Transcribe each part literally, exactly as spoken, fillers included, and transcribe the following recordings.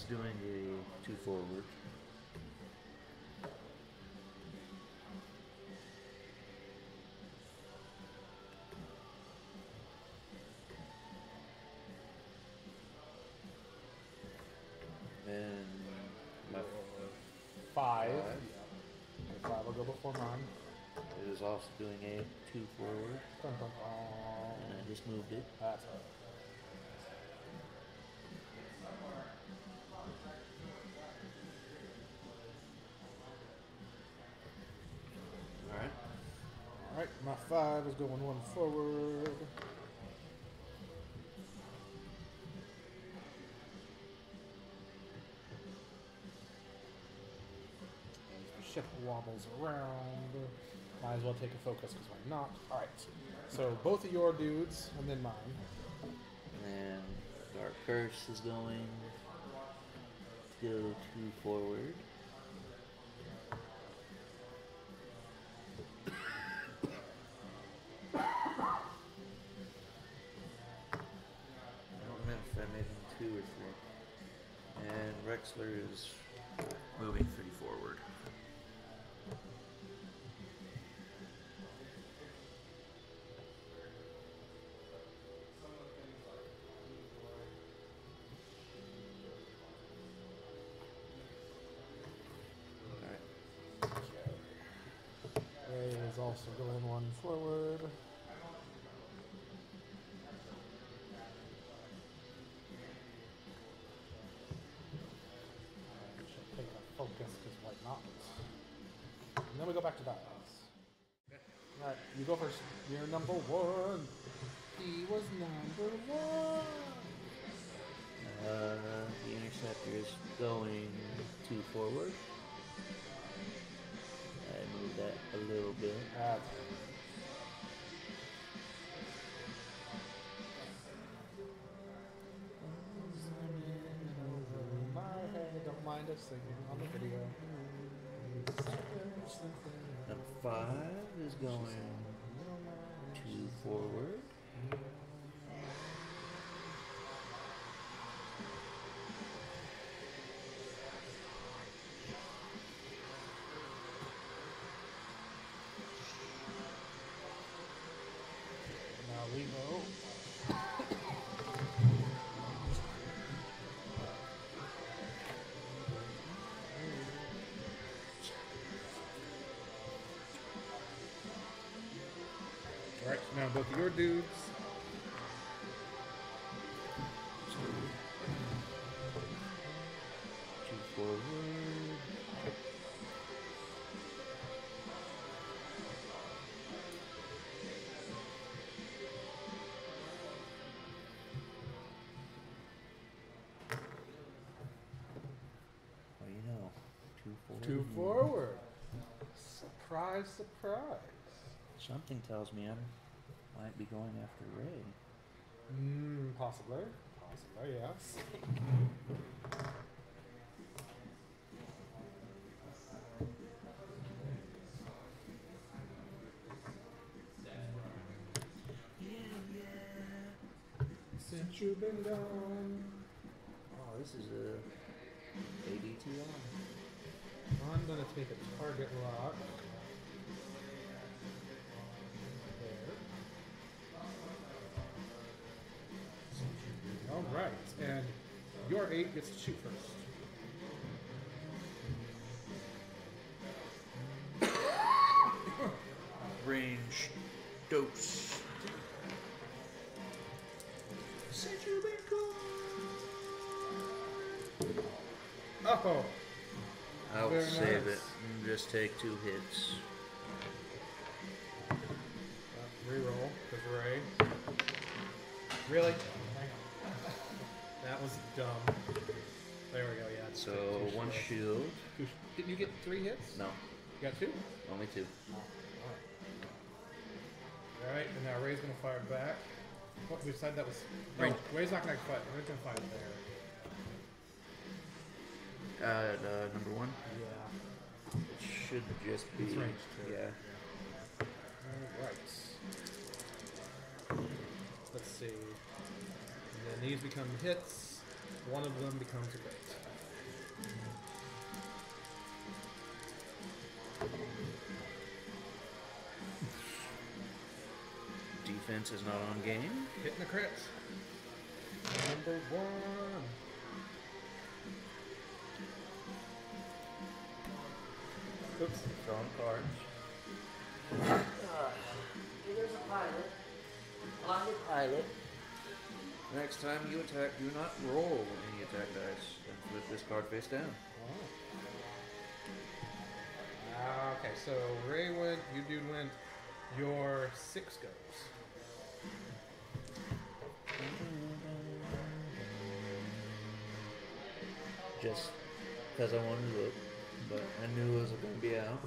doing a two forward. And my Five. five Your five will go before mine. is also doing a two forward. Dun, dun, dun. And I just moved it. That's right. Alright. Alright, my five is going one forward. As the ship wobbles around. Might as well take a focus because why not? Alright. So both of your dudes and then mine. And then Dark Curse is going to go two forward. I don't remember if I made him two or three. And Rexler is moving three forward. Alright. Ray is also going one forward. Should take a focus because why not? And then we go back to dials. Alright, you go first. You're number one. He was number one. Uh, the interceptor is going two forward. I moved that a little bit. That's my head. Don't mind us singing on the video. Number five is going two forward. Now we go. Alright, now both of your dudes. Two forward. Well, you know, two forward. Two forward. Surprise, surprise. Something tells me I might be going after Ray. Hmm, possibly. Possibly, yes. Since you've been gone. Oh, this is a A D T on. I'm gonna take a target lock. There. Alright, and your eight gets to shoot first. Range dose. Since you've been gone. Oh! I'll Very save nice. it and just take two hits. Uh, reroll, because Ray. Really? Hang on. That was dumb. There we go, yeah. it's So two one shields. shield. Two sh- Didn't you get three hits? No, You got two? only two. Alright, and now Ray's gonna fire back. What, we decided that was... No, Range. Ray's not gonna fight. Ray's gonna fight there. Uh, uh, number one. Yeah. It should just be. It's ranged, too. Yeah. Alright. Let's see. And then these become hits. One of them becomes a crit. Defense is not on game. Hitting the crits. Number one. Oops. Throwing cards. There's a pilot. On the pilot. Next time you attack, do not roll any attack dice and flip this card face down. Oh. Ah, okay, so Ray went, you dude went, your six goes. Just because I wanted to look, but I knew it was going to be out.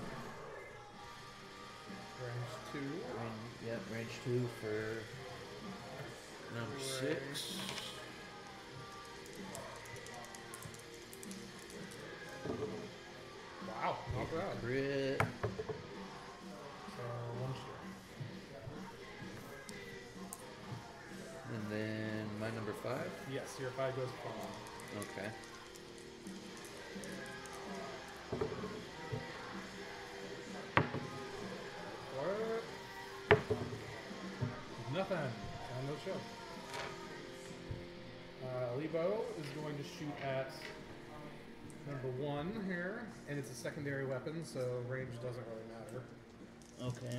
Range two. Range, yeah, range two for number Range. six. Wow, not bad. Crit. So one share. And then my number five. Yes, your five goes palm. Okay. What? Nothing. Time no show. Uh, Lebo is going to shoot at number one here, and it's a secondary weapon, so range doesn't really matter. Okay.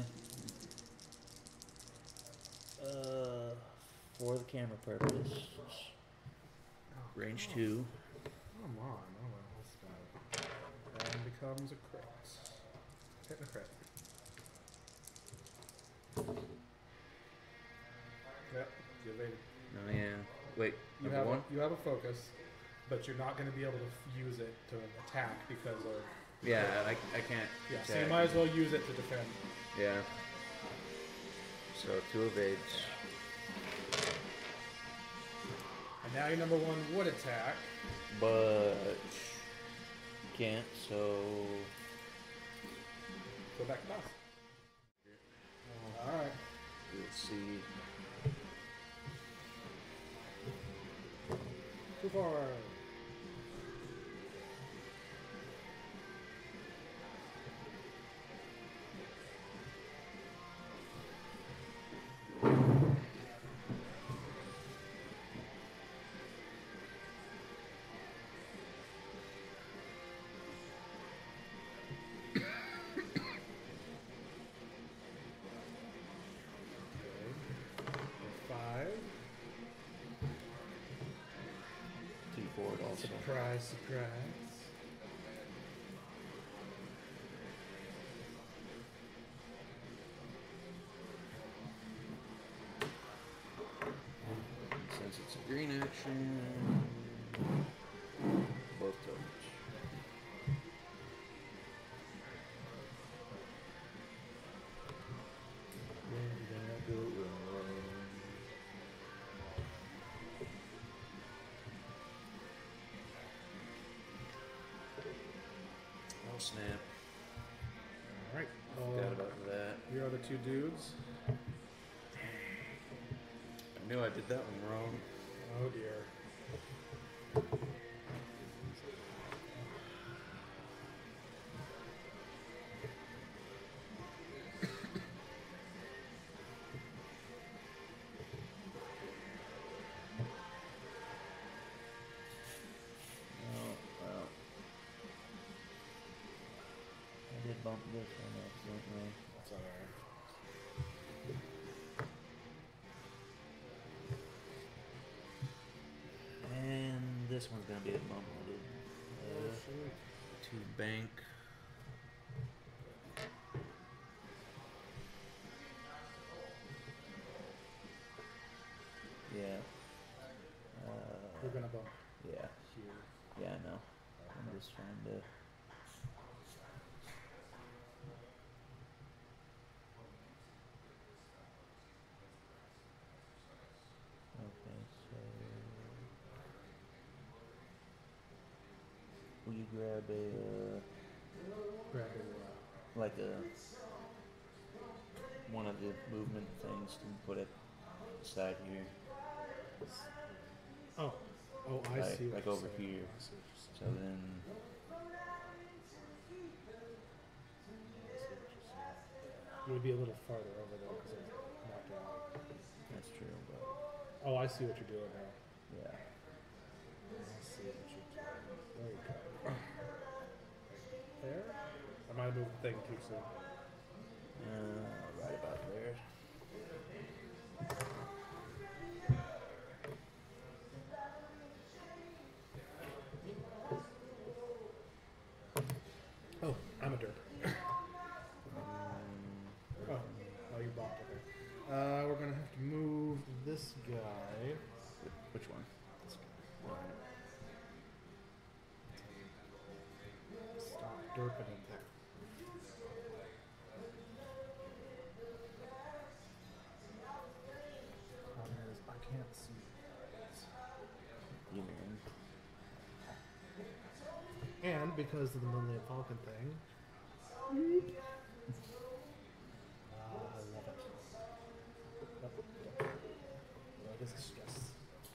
Uh, for the camera purpose, range two. Come on, oh well, that's bad. And becomes a crit. Hit the crit. Yep, you evaded. Oh yeah. Wait. You Number have one. A, you have a focus, but you're not going to be able to f- use it to attack because of. Yeah, I, I can't. Yeah, so attack. you might as well use it to defend. Yeah. So two evades. And now your number one would attack. But can't, so Go back to boss. All right. let's see. Too far. Five. Two forward also. Surprise, surprise. Since it's a green action, both tokens. Where did I go wrong? Oh snap! All right. Forgot Uh, about that. your other two dudes. I knew I did that one wrong. Oh dear. Oh well. I did bump this one accidentally. That's all right. And this one's gonna be a bump. I did. Uh, to bank. Yeah. Uh, We're gonna bump yeah. here. Yeah, I know. I'm just trying to. Okay, so. Will you grab a, uh, Grab it. uh, like a, one of the movement things and put it aside here? Oh, Oh, I Like- see. What like you're over saying. here. I see what you're So saying. then, It would be a little farther over though because it's knocked out. that's true, but Oh, I see what you're doing now. yeah. I see what you're doing. There you go. Right there? I might have moved the thing too soon. Uh, right about there. Oh, I'm a derp. Um, Oh, oh, you blocked it there. Uh, we're gonna have to move this guy. wh- which one? This guy. Alright. Stop derping in there. Problem is, I can't see. You mean? And because of the Millennium Falcon thing. Ah, I love it. Nope, don't. Oh, this is stress.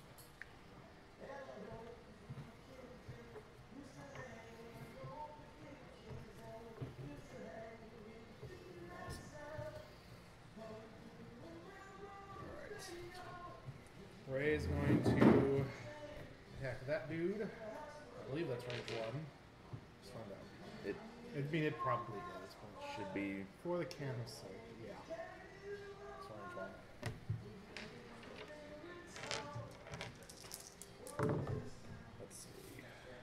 Alright. Ray's going to attack that dude. I believe that's range one. Let's find out. It I mean, it probably is, but should be. for the camera's sake, yeah. It's range one. Let's see.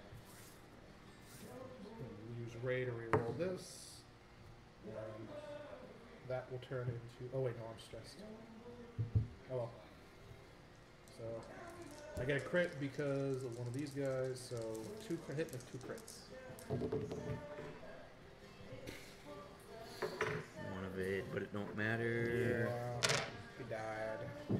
We'll use Ray to reroll this. And that will turn into. Oh, wait, no, I'm stressed. Oh well. So, I get a crit because of one of these guys, so two crit hit with two crits. One of it, but it don't matter. Yeah, he died.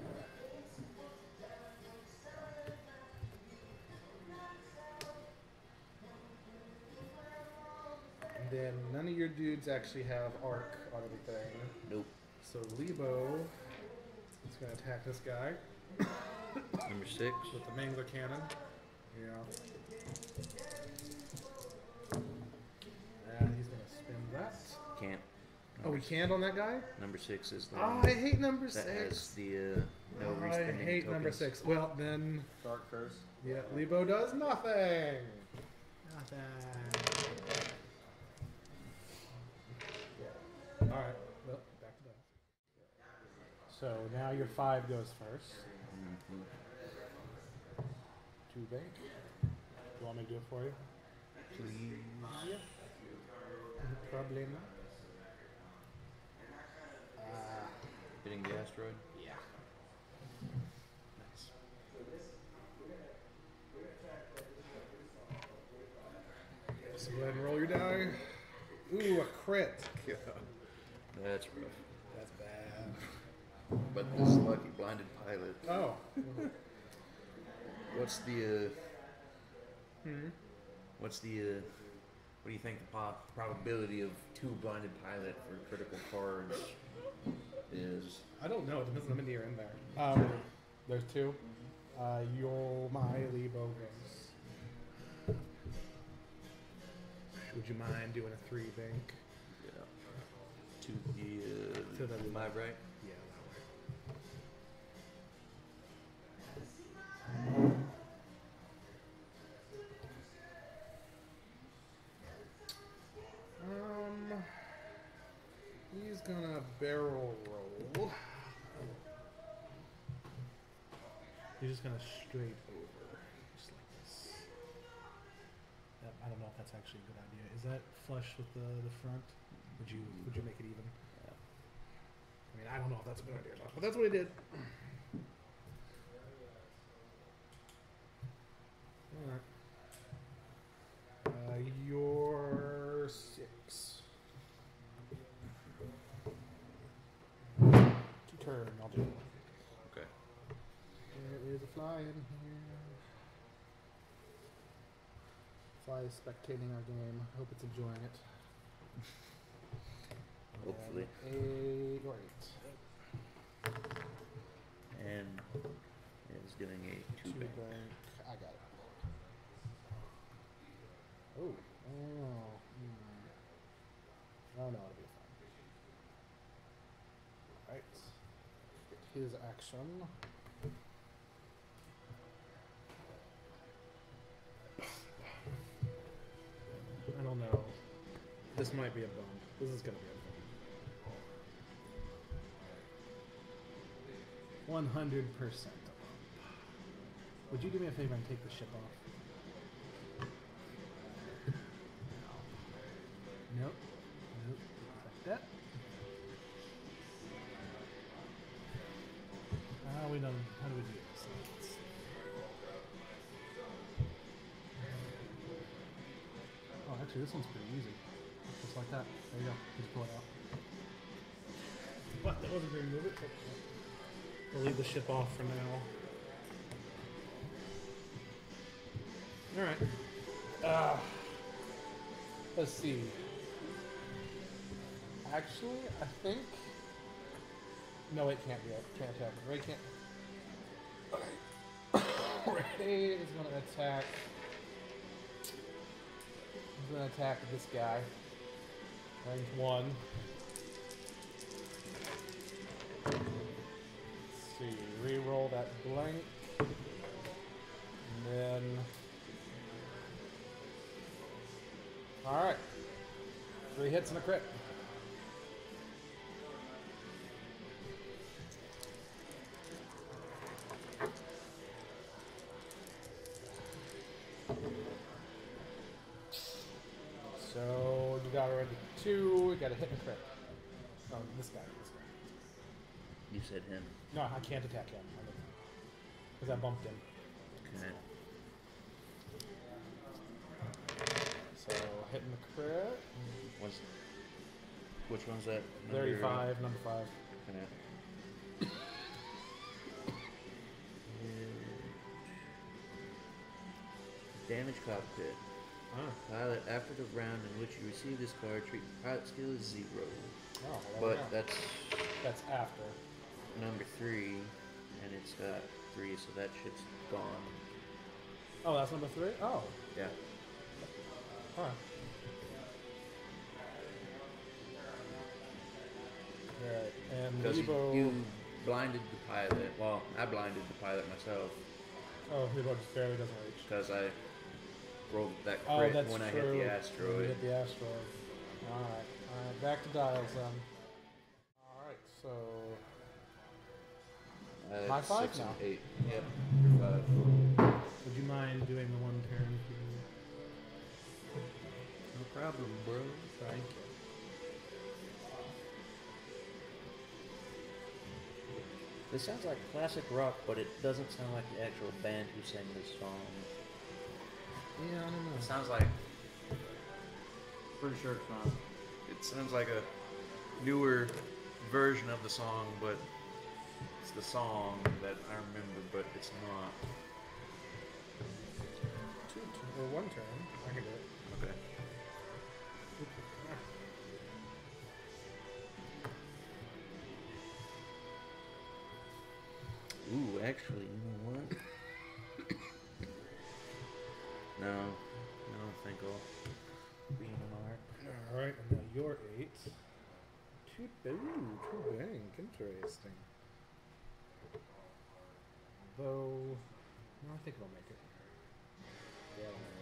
And then none of your dudes actually have arc on anything. Nope. So Lebo is going to attack this guy Number six. with the Mangler cannon. Yeah. And he's going to spin that. Can't. Oh, we can't on that guy? Number six is the Oh, one I hate number that six. has the uh, no Oh, I respending hate number tokens. six. Well, then, Dark Curse. yeah, Lebo does nothing. Nothing. Alright, well, back to that. So now your five goes first. Mhm. Two bank. You want me to do it for you? Please. Yeah. No problem. Uh, Hitting the asteroid. yeah. Nice. So go ahead and roll your die. Ooh, a crit. That's rough. That's bad. But this lucky blinded pilot. Oh. What's the uh, Hmm. what's the uh, what do you think the po- probability of two blinded pilot for critical cards is? I don't know. It depends on how many are in there. Um, there's two. Uh, your my Lebo goes. Would you mind doing a three bank? Yeah. To the uh, To the- am I right? Yeah, that way. Um, he's gonna barrel roll. He's just gonna straight over, just like this. Yep, I don't know if that's actually a good idea. Is that flush with the the front? Would you would you make it even? Yeah. I mean, I don't know if that's a good idea or not, but that's what he did. Alright. Uh, you're six. Turn, I'll do it. Okay. There is a fly in here. Fly is spectating our game. I hope it's enjoying it. Hopefully. And eight or eight. And it's getting a two Two bank. bank. I got it. Oh. Oh. Hmm. Oh no, it'll be fine. Alright. Get his action. I don't know. This might be a bump. This is gonna be a bump. One hundred percent a bump. Would you do me a favor and take the ship off? Nope. Nope. Like that. How do we done? How do we do this? Let's see. Oh, actually, this one's pretty easy. Just like that. There you go. Just pull it out. What? That wasn't very move it. We'll leave the ship off for now. Alright. Uh, let's see. Actually, I think... No, it can't be. It can't happen. Ray can't... Okay. Ray is going to attack... He's going to attack this guy. Range one. Let's see. Reroll that blank. And then... Alright. Three hits and a crit. So you got already two, you got a hit and a crit. Oh, this guy, this guy. You said him. No, I can't attack him. Because I bumped him. Okay. So hit and a crit. What's, which one's that? Number- thirty-five, number five. Okay. Damage cockpit. Ah. Pilot, after the round in which you receive this card, treat pilot skill as zero. Oh, well, there we But go. that's That's after. number three, and it's got three, so that shit's gone. Oh, that's number three? Oh. Yeah. Huh. Alright, and Because Lebo... you blinded the pilot. Well, I blinded the pilot myself Oh, Lebo just barely doesn't reach. because I rolled that Oh, crit that's when I true. hit the When you asteroid. hit the asteroid. Alright, alright, back to dials then. Alright, so... Uh, High five six now. and eight. Yep. You're five. Would you mind doing the one turn? No problem, bro. Thank you. This sounds like classic rock, but it doesn't sound like the actual band who sang this song. Yeah, I don't know. It sounds like. Pretty sure it's not. It sounds like a newer version of the song, but it's the song that I remember, but it's not. Two, two, or one turn. I can do it. Okay. Ooh, actually, you know what? No, I don't think I'll be in an art. Alright, and now you're eight. Two, ooh, two bank. Interesting. Though, no, I think it'll make it. Yeah, it'll make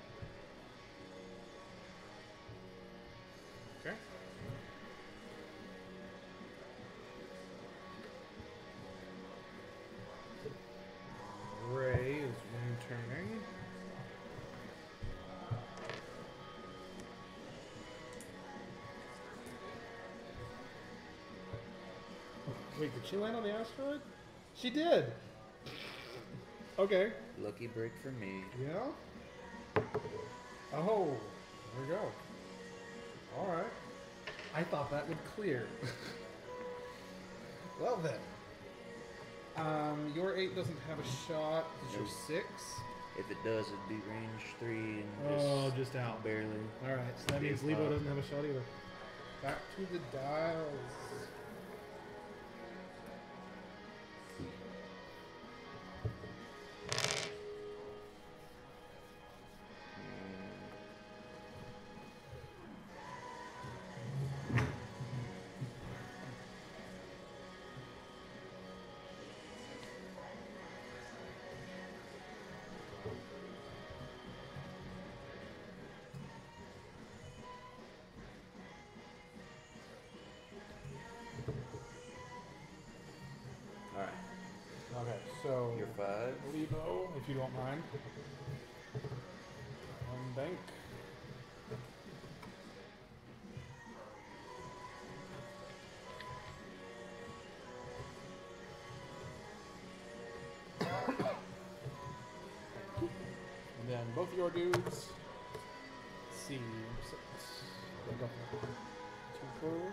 it. Okay. Ray is one turning. Wait, did she land on the asteroid? She did! Okay. Lucky break for me. Yeah? Oh, there we go. Alright. I thought that would clear. Well then. Um, your eight doesn't have a shot. Is your Nope. six? If it does, it'd be range three and Oh, just, just out. barely. Alright, so that Be means a Lebo five. doesn't have a shot either. Back to the dials. five. Lebo, if you don't mind. One bank. And then both your dudes. Let's see. Six. Go. Two forward.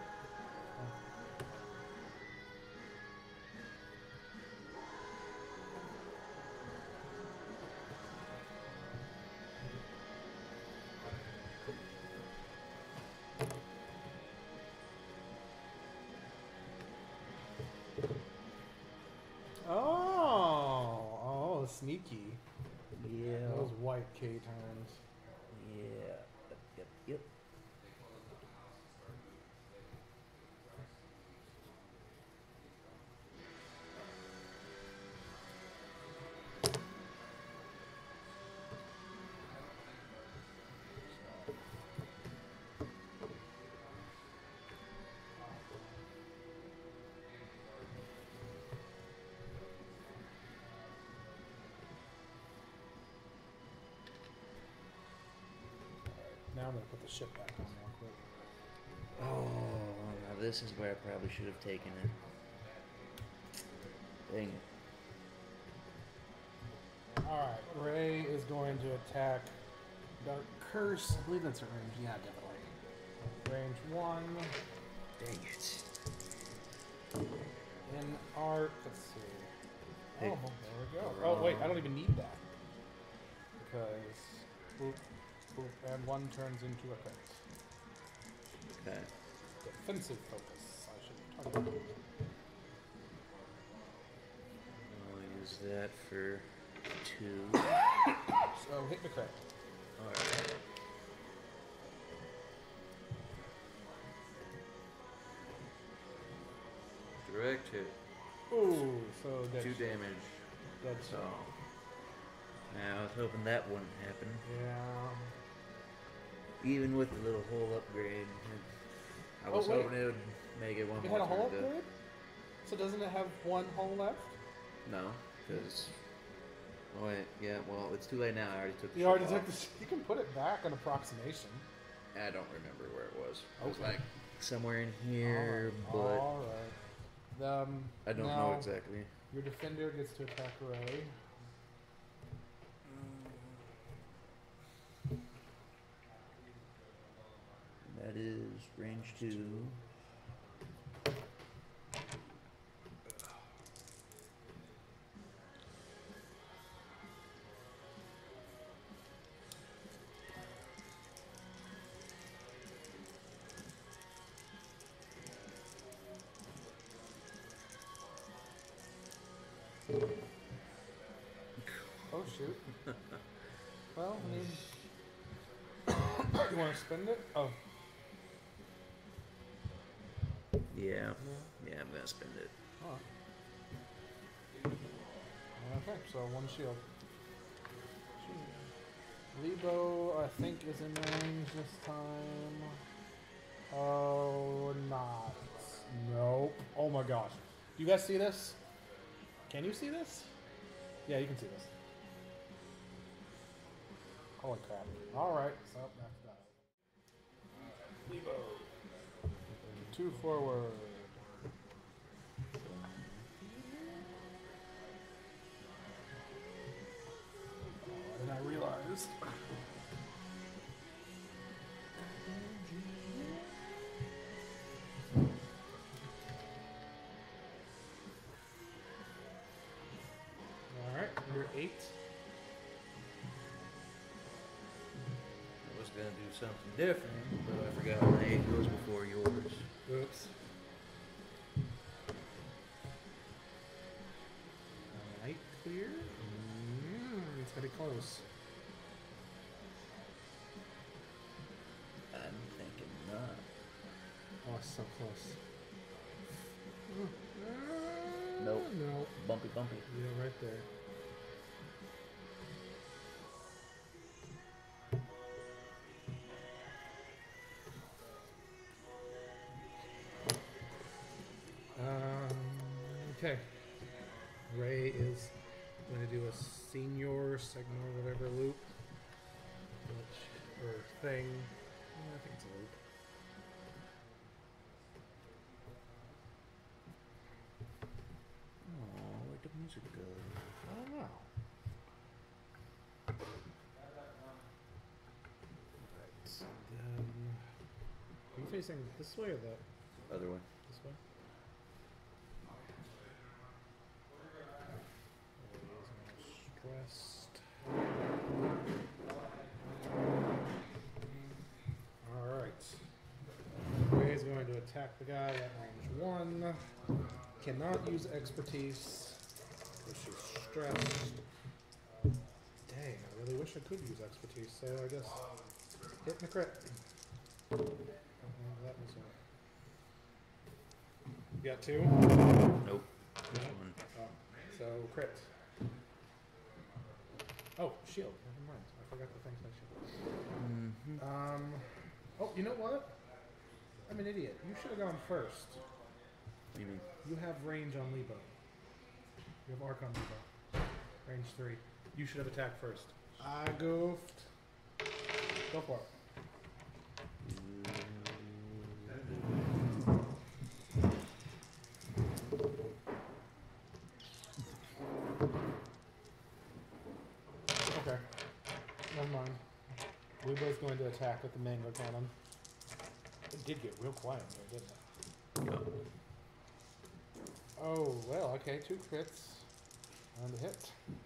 Oh, oh, sneaky. Yeah. Those white K turns. Yeah. Yep, yep, yep. Now I'm gonna put the ship back on real quick. Oh, now this is where I probably should have taken it. Dang it. Alright, Ray is going to attack Dark Curse. I believe that's at range. Yeah, definitely. Range one. Dang it. In art, let's see. Hey. Oh, there we go. Oh, wait, I don't even need that. Because, boop, boop, and one turns into a crit. Okay. Defensive focus. I should target it. I'll use that for two. So, hit the crit. Alright. Direct hit. Ooh, so dead. Two shot. damage. Dead So. shot. Now, I was hoping that wouldn't happen. Yeah. Even with the little hole upgrade. I Oh, was wait. hoping it would make it one It more had a hole turn to- upgrade? So doesn't it have one hole left? No, because. Oh, wait, yeah, well, it's too late now. I already took the You ship already off. took the. You can put it back an approximation. I don't remember where it was. It was Okay. like somewhere in here, but All right. Um, I don't now know exactly. Your defender gets to attack Ray. That is range two. Oh shoot. Well, I mean, you want to spend it? Oh, Yeah, yeah. yeah, I'm gonna spend it. Oh. Okay, so one shield. Lebo, I think, is in range this time. Oh, not. Nope. Oh my gosh. Do you guys see this? Can you see this? Yeah, you can see this. Holy crap. Alright, so that's that. Lebo. Two forward. And I realized. Alright, you're eight. I was gonna do something different, but I forgot my eight goes before yours. Oops. Light clear? Mm, it's gonna be close. I'm thinking not. Oh, it's so close. Nope. No. Bumpy, bumpy. Yeah, right there. Um, okay. Ray is going reverse, ignore whatever loop. Which, or thing. Yeah, I think it's a loop. Oh, where'd the music go? I don't know. Alright, so then. Are you facing this way or the Other way. this way? Stressed. Alright. Ray is going to attack the guy at range one. Cannot use expertise because she's stressed. Dang, I really wish I could use expertise, so I guess hit the crit. Oh, that was a... You got two? Nope. This one. Oh, so crit. Oh, shield. Never mind. I forgot the things I should. Mm-hmm. Um. Oh, you know what? I'm an idiot. You should have gone first. What do you mean? You have range on Lebo. You have arc on Lebo. Range three. You should have attacked first. I goofed. Go for it. Okay. Never mind. Lebo's going to attack with the mango cannon. It did get real quiet there, didn't it? Oh, well, okay, two crits and a hit.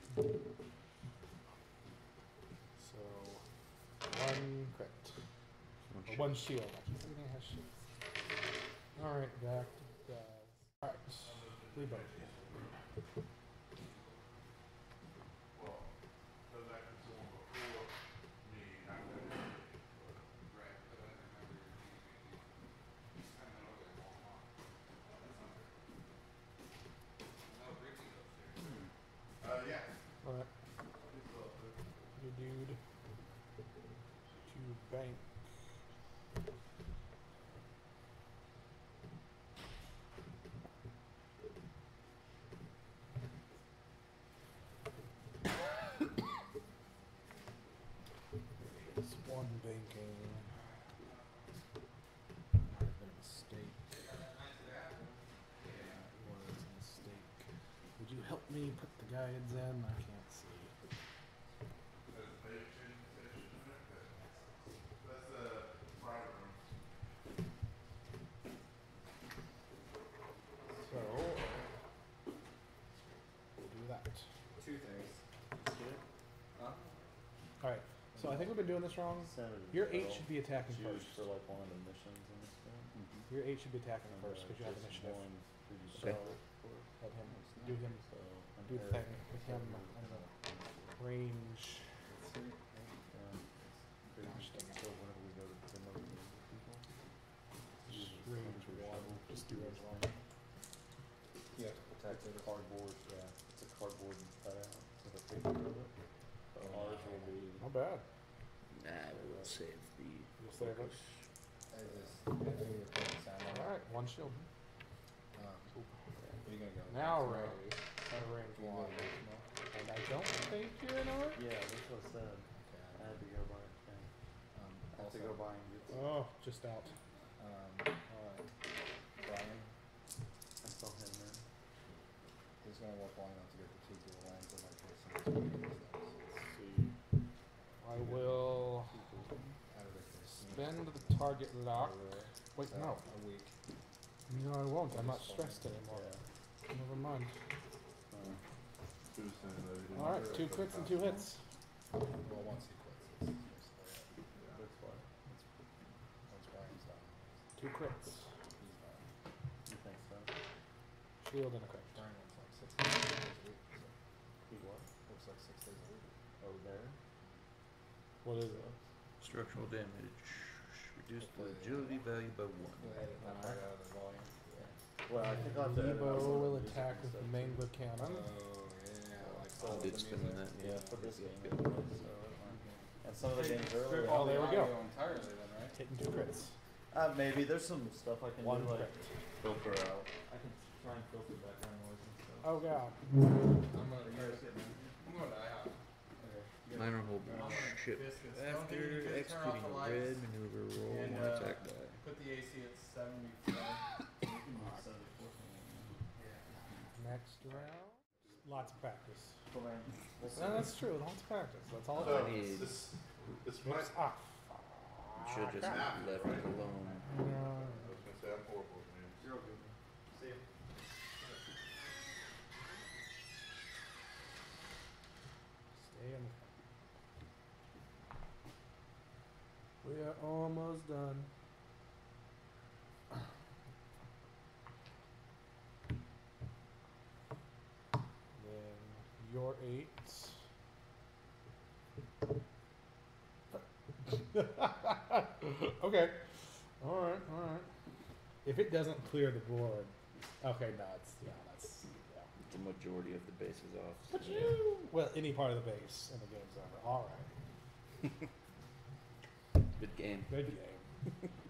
So, one crit. One Or shot. one shield. I keep forgetting I have shields. Alright, back to guys. Alright, Lebo. Alright. Your dude. To bank. It's one banking. Might have been a mistake. That was a mistake. Would you help me put the guides in? I can't see. So, we'll do that. Two things. Huh? Alright, so I think we've been doing this wrong. Seven. Your eight should be attacking Choose first. for like one of the missions in this game. Your eight should be attacking And, first uh, because you have just initiative. one through the Okay. shell for Let him what's do next. him So an do the arrow thing with him seven on is, the uh, range. let's see, um, it's pretty Gosh, much- dang it. so whenever we go to the number of people, Just use range some of your one. shovel, Just do your range thing. Yeah. It's a cardboard, yeah, it's a cardboard cutout with a picture of it. So ours will be, Not bad. Nah, we will save the You'll save it. focus. I just, I think we're putting sound on it. Alright, one shield. Um, where are you gonna go? Now Back to Ray. At a range You one. go back And I don't think you're in art? yeah, that's what I said. Okay. I had to go by, yeah, Um, I have to also, go by and get some. Oh, just out. um, alright. Brian, I saw him there. he's gonna work long enough to get the two dual lines in like this and this one. Let's see. I will Out of it, there's spend the target lock. Wait, so, no. A week. No, I won't. I'm not stressed anymore. Yeah. Never mind. Uh, Alright, two crits and two hits. Well, once he quits, it's basically it. that's why. Once Brian's done, Two crits. he's done. You think so? Shield and a crit. Brian works like six days a week, so He what? works like six days a week. Oh, there? What is it? Structural damage. Reduce the agility value by one. We'll edit that part out of the volume. Well, I think I'll have to edit out some Lebo of will the music attack and with the stuff, mango Oh, cannon. yeah, like So all I of did the spin music. that. too. Yeah, for this Yep, game. yep. anyway, so, uh, and some of the games Strip earlier. all Oh, there the we go. audio entirely then, right? Hitting two crits. Uh, maybe there's some stuff I can One do like crit. filter out. I can try and filter background noise and stuff. Oh god. I'm gonna try to sit down. I'm going to IHOP. Minor hold I'm gonna ship. biscuits. Don't After think you can turn off executing the a lights red maneuver, roll and, one uh, attack die. Put the A C at seventy-five. Next round. Lots of practice. Well, then, we'll see. No, that's true. Lots of practice. That's all. So, it I need- this, this takes. might, Oops. Ah. Should just crap. left it alone. No. I was gonna say, I'm horrible at names. You're okay. See ya. Stay in. We are almost done. Then your eight. Okay. All right. All right. If it doesn't clear the board, okay, no, it's yeah, that's yeah. The majority of the base is off. But so- you well, any part of the base and the game's over. All right. Good game. Good game.